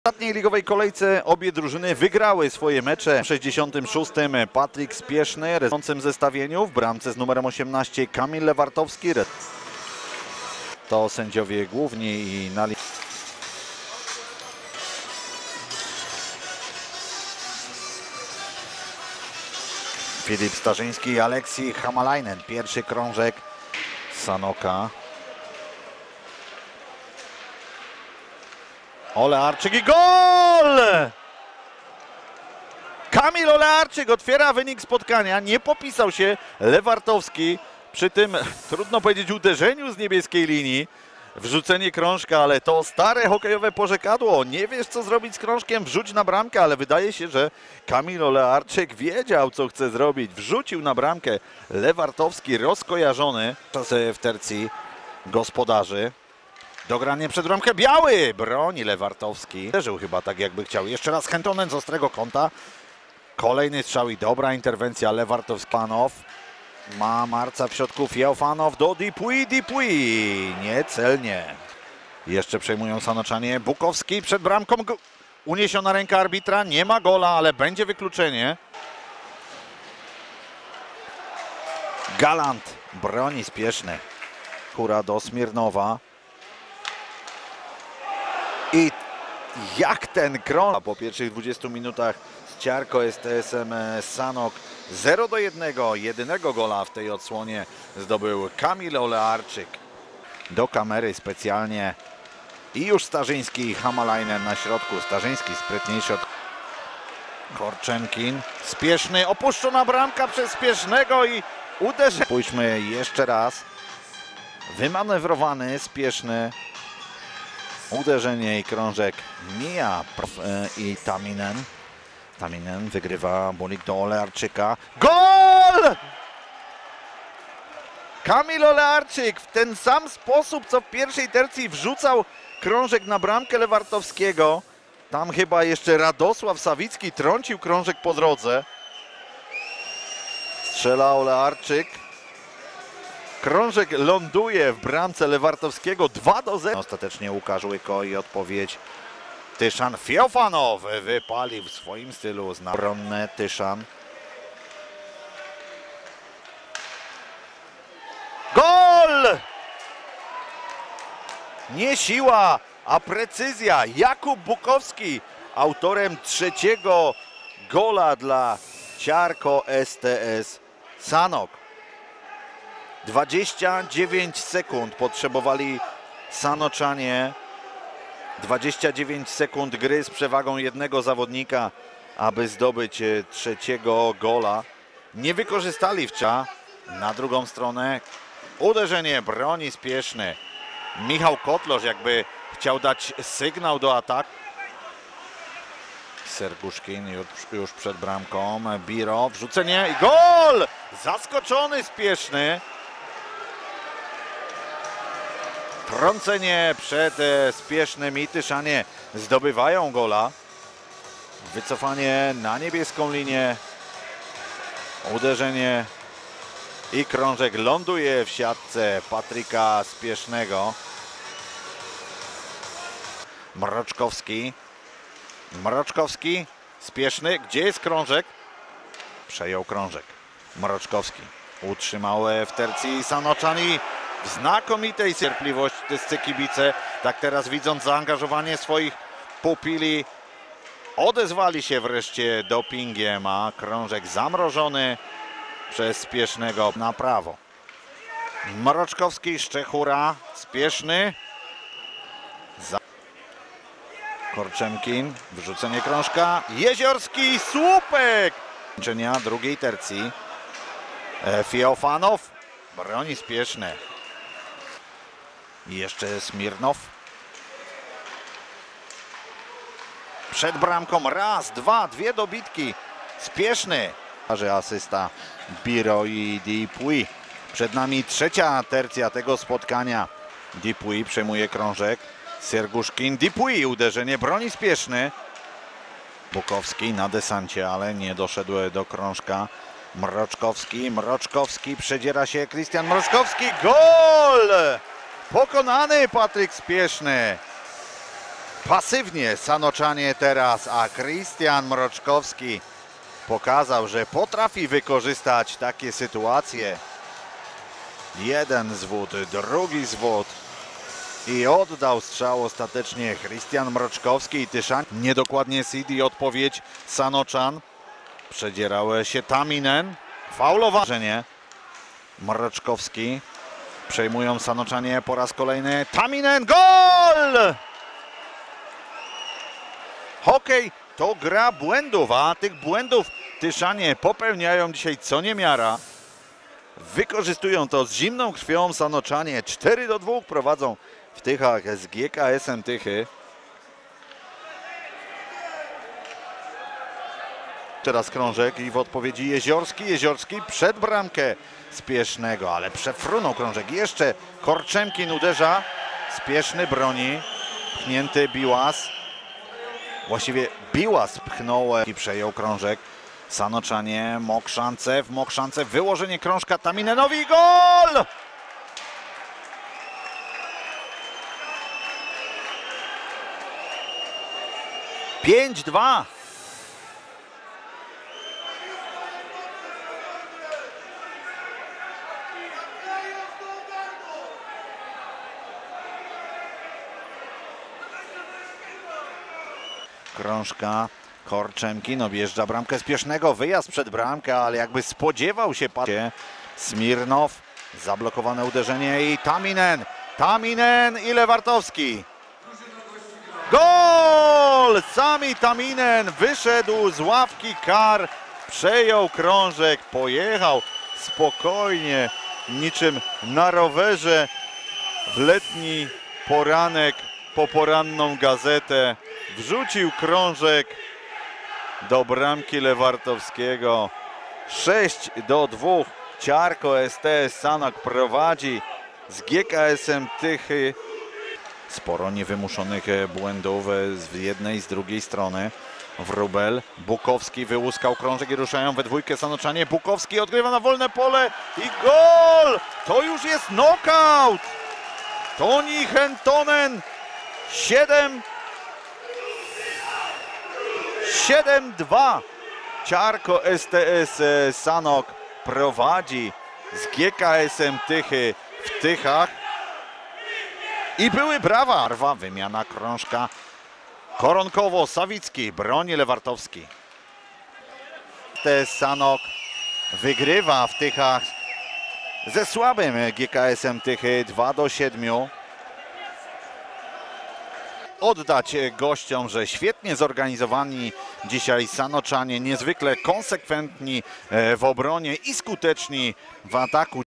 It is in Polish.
W ostatniej ligowej kolejce obie drużyny wygrały swoje mecze. W 66. Patryk Spieszny w rezonującym zestawieniu, w bramce z numerem 18 Kamil Lewartowski. To sędziowie główni i na Filip Starzyński i Aleksiej Hamalainen. Pierwszy krążek Sanoka. Olearczyk i gol! Kamil Olearczyk otwiera wynik spotkania. Nie popisał się Lewartowski przy tym, trudno powiedzieć, uderzeniu z niebieskiej linii. Wrzucenie krążka, ale to stare hokejowe porzekadło. Nie wiesz, co zrobić z krążkiem, wrzuć na bramkę, ale wydaje się, że Kamil Olearczyk wiedział, co chce zrobić. Wrzucił na bramkę. Lewartowski rozkojarzony w tercji gospodarzy. Dogranie przed bramkę, Biały broni Lewartowski. Uderzył chyba tak, jakby chciał. Jeszcze raz Hentonen z ostrego kąta. Kolejny strzał i dobra interwencja Lewartowski. Fanow ma Marca w środku, Fiofanow do Dupuis. Niecelnie. Jeszcze przejmują Sanoczanie. Bukowski przed bramką. Uniesiona ręka arbitra. Nie ma gola, ale będzie wykluczenie. Galant broni Spieszny. Hura do Smirnowa. I jak ten krąg po pierwszych 20 minutach z Ciarko STS-em Sanok 0-1. Jedynego gola w tej odsłonie zdobył Kamil Olearczyk. Do kamery specjalnie i już Starzyński i Hamalainen na środku. Starzyński sprytniejszy od Korczemkin. Spieszny, opuszczona bramka przez Spiesznego i uderzenie. Spójrzmy jeszcze raz. Wymanewrowany Spieszny. Uderzenie i krążek mija i Taminen. Taminen wygrywa bulik do Olearczyka. Gol! Kamil Olearczyk w ten sam sposób, co w pierwszej tercji wrzucał krążek na bramkę Lewartowskiego. Tam chyba jeszcze Radosław Sawicki trącił krążek po drodze. Strzela Olearczyk. Krążek ląduje w bramce Lewartowskiego 2-0. Ostatecznie Łukasz Łyko i odpowiedź Tyszan. Fiofanow wypalił w swoim stylu obronne Tyszan. Gol! Nie siła, a precyzja. Jakub Bukowski autorem trzeciego gola dla Ciarko STS Sanok. 29 sekund potrzebowali Sanoczanie. 29 sekund gry z przewagą jednego zawodnika, aby zdobyć trzeciego gola. Nie wykorzystali wcześniej. Na drugą stronę uderzenie broni Spieszny. Michał Kotlosz jakby chciał dać sygnał do ataku. Serguszkin już przed bramką. Biro, wrzucenie i gol! Zaskoczony Spieszny. Trącenie przed Spiesznym i Tyszanie zdobywają gola. Wycofanie na niebieską linię. Uderzenie i krążek ląduje w siatce Patryka Spiesznego. Mroczkowski. Mroczkowski. Spieszny. Gdzie jest krążek? Przejął krążek. Mroczkowski. Utrzymał w tercji Sanoczan i w znakomitej cierpliwości wszyscy kibice, tak teraz widząc zaangażowanie swoich pupili, odezwali się wreszcie dopingiem, a krążek zamrożony przez Spiesznego na prawo. Mroczkowski, Szczechura, Spieszny. Korczemkin, wrzucenie krążka, Jeziorski, słupek! Kończenia drugiej tercji. Fiofanow broni Spieszny. I jeszcze Smirnow. Przed bramką raz, dwa, dwie dobitki. Spieszny. Asysta Biro i Dupuis. Przed nami trzecia tercja tego spotkania. Dupuis przejmuje krążek. Serguszkin, Dupuis, uderzenie, broni Spieszny. Bukowski na desancie, ale nie doszedł do krążka. Mroczkowski, przedziera się Krystian Mroczkowski, gol! Pokonany Patryk Spieszny. pasywnie Sanoczanie teraz, a Krystian Mroczkowski pokazał, że potrafi wykorzystać takie sytuacje. Jeden zwód, drugi zwód i oddał strzał ostatecznie Krystian Mroczkowski i Tyszan. Niedokładnie CD odpowiedź Sanoczan. Przedzierał się Taminen. Faulowanie. Mroczkowski. Przejmują Sanoczanie po raz kolejny. Taminen, gol! Hokej to gra błędów, a tych błędów Tyszanie popełniają dzisiaj co niemiara. Wykorzystują to z zimną krwią Sanoczanie. 4-2 prowadzą w Tychach z GKS-em Tychy. Teraz krążek i w odpowiedzi Jeziorski. Jeziorski przed bramkę Spiesznego, ale przefrunął krążek. Jeszcze Korczemkin uderza. Spieszny broni. Pchnięty Biłas. Właściwie Biłas pchnął i przejął krążek. Sanoczanie, Mokrzance, w Mokrzance wyłożenie krążka Taminenowi, gol! Pięć, 2. Krążka, Korczemkin objeżdża bramkę Spiesznego, wyjazd przed bramkę, ale jakby spodziewał się Smirnow, zablokowane uderzenie i Taminen i Lewartowski. Gol! Sami Taminen wyszedł z ławki kar, przejął krążek, pojechał spokojnie, niczym na rowerze w letni poranek po poranną gazetę. Wrzucił krążek do bramki Lewartowskiego. 6-2. Ciarko STS Sanok prowadzi z GKS-em Tychy. Sporo niewymuszonych błędów z jednej i z drugiej strony. Wróbel, Bukowski wyłuskał krążek i ruszają we dwójkę Sanoczanie. Bukowski odgrywa na wolne pole i gol! To już jest knockout! Toni Hentonen 7-2. Ciarko STS Sanok prowadzi z GKS-em Tychy w Tychach. I były brawa. Wymiana krążka. Koronkowo, Sawicki, broni Lewartowski. STS Sanok wygrywa w Tychach ze słabym GKS-em Tychy 2-7. Oddać gościom, że świetnie zorganizowani dzisiaj Sanoczanie, niezwykle konsekwentni w obronie i skuteczni w ataku.